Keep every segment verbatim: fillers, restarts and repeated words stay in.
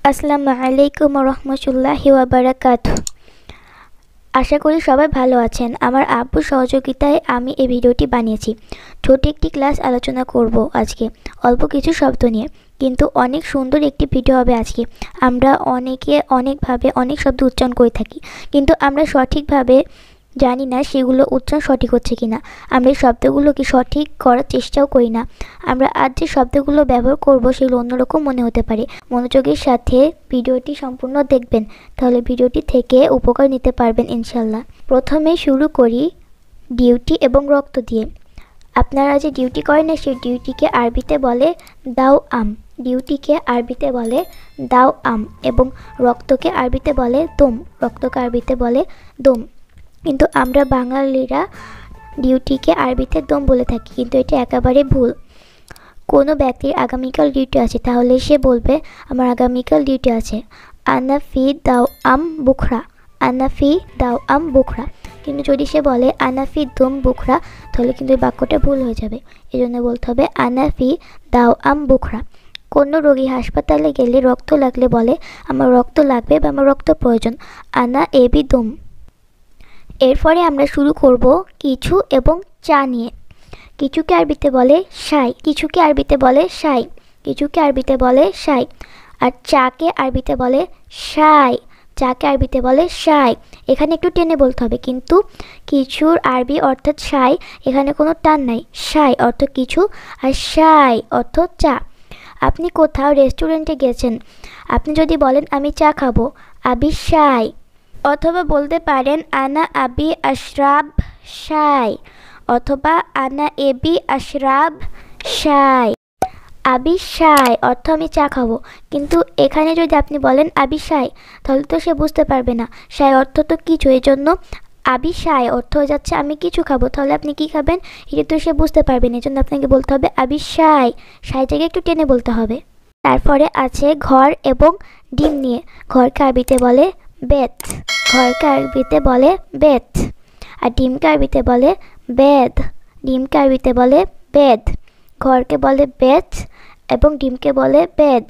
আসসালামু আলাইকুম ওয়া রাহমাতুল্লাহি ওয়া বারাকাতুহু। আশা করি সবাই ভালো আছেন। আমার আব্বুর সহযোগিতায় আমি এই ভিডিওটি বানিয়েছি। ছোট একটি ক্লাস আলোচনা করব আজকে, অল্প কিছু শব্দ নিয়ে, কিন্তু অনেক সুন্দর একটি ভিডিও হবে আজকে। আমরা অনেকে অনেকভাবে অনেক শব্দ উচ্চারণ করে থাকি, কিন্তু আমরা সঠিকভাবে জানি না সেগুলো উচ্চারণ সঠিক হচ্ছে কিনা। আমরা এই শব্দগুলোকে সঠিক করার চেষ্টাও করি না। আমরা আজ যে শব্দগুলো ব্যবহার করব সেগুলো অন্যরকম মনে হতে পারে। মনোযোগের সাথে ভিডিওটি সম্পূর্ণ দেখবেন, তাহলে ভিডিওটি থেকে উপকার নিতে পারবেন ইনশাল্লাহ। প্রথমে শুরু করি ডিউটি এবং রক্ত দিয়ে। আপনারা যে ডিউটি করেন না, সেই ডিউটিকে আরবিতে বলে দাও আম। ডিউটিকে আরবিতে বলে দাও আম এবং রক্তকে আরবিতে বলে দম। রক্তকে আরবিতে বলে দম। কিন্তু আমরা বাঙালিরা ডিউটিকে আরবিতে দম বলে থাকি, কিন্তু এটা একেবারে ভুল। কোনো ব্যক্তির আগামীকাল ডিউটি আছে, তাহলে সে বলবে আমার আগামীকাল ডিউটি আছে। আনা ফি দাও আম বুখরা, আনা ফি দাও আম বুখরা। কিন্তু যদি সে বলে আনা ফি দম বুখরা, তাহলে কিন্তু এই বাক্যটা ভুল হয়ে যাবে। এই জন্য বলতে হবে আনা ফি দাও আম বুখরা। কোনো রোগী হাসপাতালে গেলে রক্ত লাগলে বলে আমার রক্ত লাগবে বা আমার রক্ত প্রয়োজন। আনা এবি দম। এরপরে আমরা শুরু করব কিছু এবং চা নিয়ে। কিছুকে আরবিতে বলে শাই, কিছুকে আরবিতে বলে শাই, কিছুকে আরবিতে বলে শাই। আর চাকে আরবিতে বলে শাই, চাকে আরবিতে বলে শাই। এখানে একটু টেনে বলতে হবে, কিন্তু কিছুর আরবি অর্থাৎ শাই, এখানে কোনো টান নাই। শাই অর্থ কিছু আর শাই অর্থ চা। আপনি কোথাও রেস্টুরেন্টে গেছেন, আপনি যদি বলেন আমি চা খাবো, আবি শাই। অথবা বলতে পারেন আনা আবি আশরাব শাই, অথবা আনা এবি আশরাব শাই। আবি শাই অর্থ আমি চা খাবো, কিন্তু এখানে যদি আপনি বলেন আবি শাই, তাহলে তো সে বুঝতে পারবে না। শাই অর্থ তো কিছু, এই জন্য আবি শাই অর্থ হয়ে যাচ্ছে আমি কিছু খাবো। তাহলে আপনি কি খাবেন এটা তো সে বুঝতে পারবেন, এই জন্য আপনাকে বলতে হবে আবি শাই। শাইটাকে একটু টেনে বলতে হবে। তারপরে আছে ঘর এবং ডিম নিয়ে। ঘরকে আরবিতে বলে বেত, ঘরকে আরবিতে বলে বেত। আর ডিমকে আরবিতে বলে বেদ, ডিমকে আরবিতে বলে বেদ। ঘরকে বলে বেত এবং ডিমকে বলে বেদ।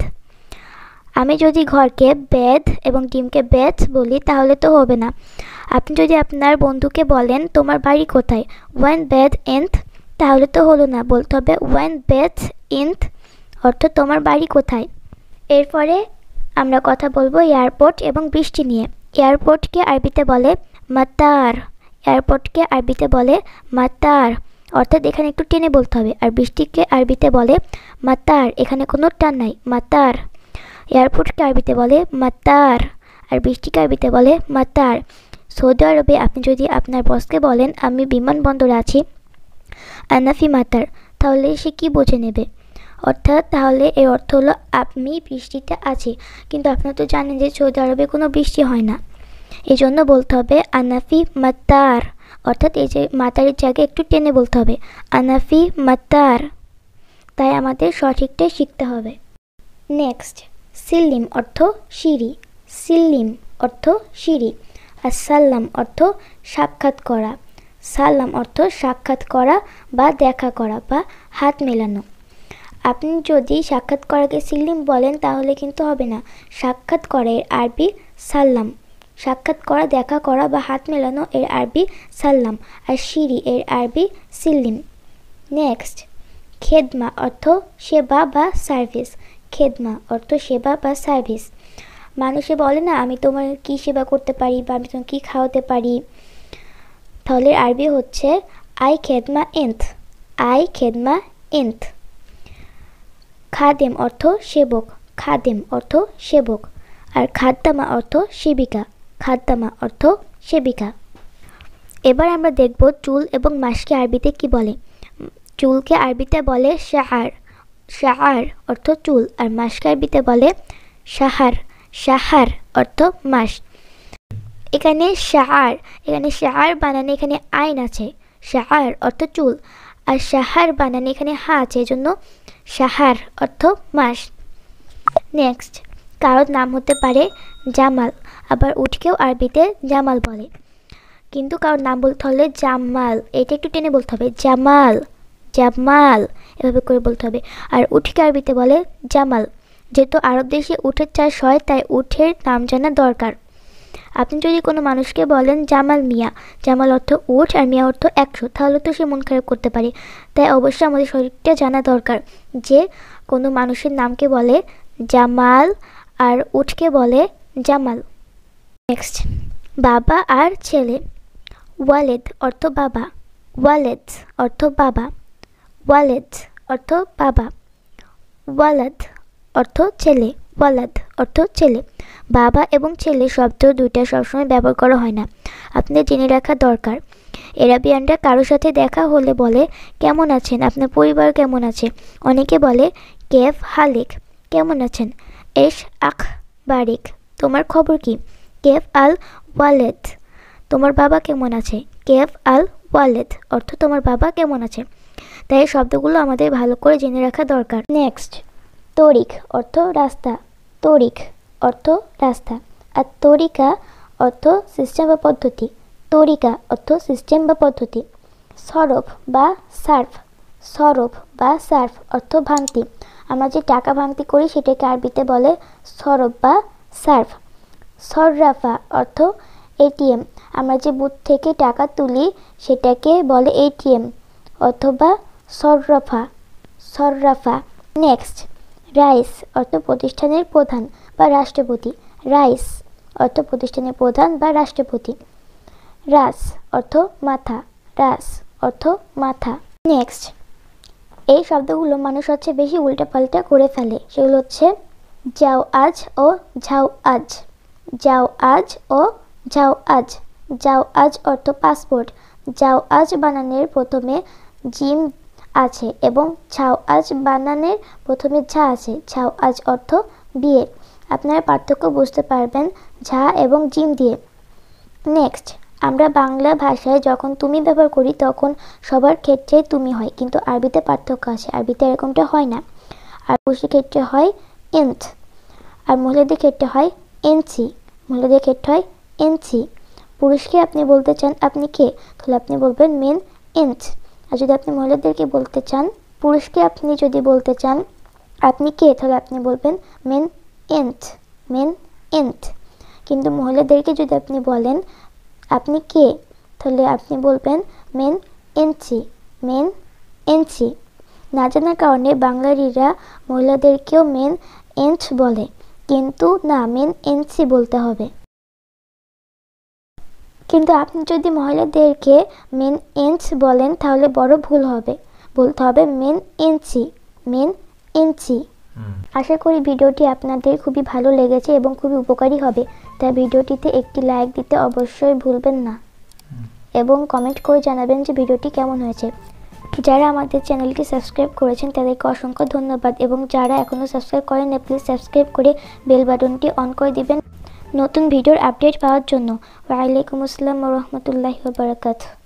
আমি যদি ঘরকে বেদ এবং ডিমকে বেত বলি তাহলে তো হবে না। আপনি যদি আপনার বন্ধুকে বলেন তোমার বাড়ি কোথায়, ওয়ান বেদ ইন্থ, তাহলে তো হলো না। বলতে হবে ওয়ান বেদ ইন্থ অর্থ তোমার বাড়ি কোথায়। এরপরে আমরা কথা বলবো এয়ারপোর্ট এবং বৃষ্টি নিয়ে। এয়ারপোর্টকে আরবিতে বলে মাতার, এয়ারপোর্টকে আরবিতে বলে মাতার, অর্থাৎ এখানে একটু টেনে বলতে হবে। আর বৃষ্টিকে আরবিতে বলে মাতার, এখানে কোনো টান নাই, মাতার। এয়ারপোর্টকে আরবিতে বলে মাতার আর বৃষ্টিকে আরবিতে বলে মাতার। সৌদি আরবে আপনি যদি আপনার বসকে বলেন আমি বিমানবন্দরে আছি, আনাফি মাতার, তাহলে সে কি বুঝে নেবে? অর্থাৎ তাহলে এর অর্থ হলো আপনি বৃষ্টিতে আছি, কিন্তু আপনারা তো জানেন যে সৌদি আরবে কোনো বৃষ্টি হয় না। এই জন্য বলতে হবে আনাফি মাতার, অর্থাৎ এই যে মাতারের জায়গায় একটু টেনে বলতে হবে আনাফি মাতার। তাই আমাদের সঠিকটাই শিখতে হবে। নেক্সট সিল্লিম অর্থ সিঁড়ি, সিল্লিম অর্থ সিঁড়ি। আর সাল্লাম অর্থ সাক্ষাৎ করা, সাল্লাম অর্থ সাক্ষাৎ করা বা দেখা করা বা হাত মেলানো। আপনি যদি সাক্ষাৎ করাকে সিল্লিম বলেন তাহলে কিন্তু হবে না। সাক্ষাৎ করা এর আরবি সাল্লাম, সাক্ষাৎ করা দেখা করা বা হাত মেলানো এর আরবি সাল্লাম। আর সিঁড়ি এর আরবি সিল্লিম। নেক্সট খেদমা অর্থ সেবা বা সার্ভিস, খেদমা অর্থ সেবা বা সার্ভিস। মানুষে বলে না আমি তোমার কি সেবা করতে পারি বা আমি তোমার কী খাওয়াতে পারি, তাহলে আরবি হচ্ছে আই খেদমা এন্থ, আই খেদমা এন্থ। খাদেম অর্থ সেবক, খাদেম অর্থ সেবক। আর খাদ্দামা অর্থ সেবিকা, খাদ্দামা অর্থ সেবিকা। এবার আমরা দেখব চুল এবং মাসকে আরবিতে কি বলে। চুলকে আরবিতে বলে শাহার, শাহার অর্থ চুল। আর মাসকে আরবিতে বলে শাহার, শাহার অর্থ মাস। এখানে শাহার, এখানে শাহার বানানে এখানে আইন আছে, শাহার অর্থ চুল। আর শাহার বানানে এখানে হা আছে, এই জন্য শাহার অর্থ মাস। নেক্সট কারোর নাম হতে পারে জামাল, আবার উঠকেও আরবিতে জামাল বলে, কিন্তু কারোর নাম বলতে হলে জামাল, এটা একটু টেনে বলতে হবে জামাল, জামাল এভাবে করে বলতে হবে। আর উঠকে আরবিতে বলে জামাল, যেহেতু আরব দেশে উটের চাষ হয় তাই উটের নাম জানা দরকার। আপনি যদি কোনো মানুষকে বলেন জামাল মিয়া, জামাল অর্থ উট আর মিয়া অর্থ একশো, তাহলে তো সে মন খারাপ করতে পারে। তাই অবশ্যই আমাদের সঠিকটা জানা দরকার যে কোনো মানুষের নামকে বলে জামাল আর উটকে বলে জামাল। নেক্সট, বাবা আর ছেলে। ওয়ালেদ অর্থ বাবা, ওয়ালেদ অর্থ বাবা, ওয়ালেদ অর্থ বাবা, ওয়ালাদ অর্থ ছেলে, ওয়ালাদ অর্থ ছেলে। বাবা এবং ছেলে শব্দ দুইটা সবসময় ব্যবহার করা হয় না, আপনাদের জেনে রাখা দরকার। এরাবিয়ানরা কারোর সাথে দেখা হলে বলে কেমন আছেন, আপনার পরিবার কেমন আছে। অনেকে বলে কেফ হালিক, কেমন আছেন। এশ আখ বারিক, তোমার খবর কি। কেফ আল ওয়ালেদ, তোমার বাবা কেমন আছে। কেফ আল ওয়ালেদ অর্থ তোমার বাবা কেমন আছে। তাই এই শব্দগুলো আমাদের ভালো করে জেনে রাখা দরকার। নেক্সট, তরিক অর্থ রাস্তা, তরিক অর্থ রাস্তা। আর তরিকা অর্থ সিস্টেম বা পদ্ধতি, তরিকা অর্থ সিস্টেম বা পদ্ধতি। সরফ বা সার্ফ, সরফ বা সার্ফ অর্থ ভাঙতি। আমরা যে টাকা ভাঙতি করি সেটাকে আরবিতে বলে সরফ বা সার্ফ। সররাফা অর্থ এটিএম, আমরা যে বুথ থেকে টাকা তুলি সেটাকে বলে এটিএম অথবা সররাফা, সররাফা। নেক্সট, রাইস অর্থ প্রতিষ্ঠানের প্রধান বা রাষ্ট্রপতি, রাইস অর্থ প্রতিষ্ঠানের প্রধান বা রাষ্ট্রপতি। রাস অর্থ মাথা, রাস অর্থ মাথা। নেক্সট, এই শব্দগুলো মানুষ হচ্ছে বেশি উল্টাপাল্টা করে ফেলে, সেগুলো হচ্ছে যাও আজ ও ঝাও আজ, যাও আজ ও ঝাও আজ। যাও আজ অর্থ পাসপোর্ট, যাও আজ বানানের প্রথমে জিম আছে এবং ঝাও আজ বানানের প্রথমে ঝা আছে। ঝাও আজ অর্থ বিয়ে, আপনারা পার্থক্য বুঝতে পারবেন ঝা এবং জিম দিয়ে। নেক্সট, আমরা বাংলা ভাষায় যখন তুমি ব্যবহার করি তখন সবার ক্ষেত্রে তুমি হয়, কিন্তু আরবিতে পার্থক্য আছে, আরবিতে এরকমটা হয় না। আর পুরুষের ক্ষেত্রে হয় ইন্ত, আর মহিলাদের ক্ষেত্রে হয় এনসি, মহিলাদের ক্ষেত্রে হয় এনসি। পুরুষকে আপনি বলতে চান আপনি কে, তাহলে আপনি বলবেন মেন ইন্ত। আর যদি আপনি মহিলাদেরকে বলতে চান, পুরুষকে আপনি যদি বলতে চান আপনি কে, তাহলে আপনি বলবেন মেন ইন্ত, মেন ইন্ত। কিন্তু মহিলাদেরকে যদি আপনি বলেন আপনি কে, তাহলে আপনি বলবেন মেন এনসি, মেন এনসি। না জানার কারণে বাঙালিরা মহিলাদেরকেও মেন এন্ট বলে, কিন্তু না, মেন এনসি বলতে হবে। কিন্তু আপনি যদি মহিলাদেরকে মেন এন্ট বলেন তাহলে বড় ভুল হবে, বলতে হবে মেন এনসি, মেন এনসি। আশা করি ভিডিওটি আপনাদের খুবই ভালো লেগেছে এবং খুবই উপকারী হবে, তাই ভিডিওটিতে একটি লাইক দিতে অবশ্যই ভুলবেন না এবং কমেন্ট করে জানাবেন যে ভিডিওটি কেমন হয়েছে। যারা আমাদের চ্যানেলটি সাবস্ক্রাইব করেছেন তাদেরকে অসংখ্য ধন্যবাদ, এবং যারা এখনও সাবস্ক্রাইব করেন না প্লিজ সাবস্ক্রাইব করে বেল বাটনটি অন করে দিবেন নতুন ভিডিওর আপডেট পাওয়ার জন্য। ওয়া আলাইকুম আসসালাম ওয়া রাহমাতুল্লাহি ওয়া বারাকাতুহু।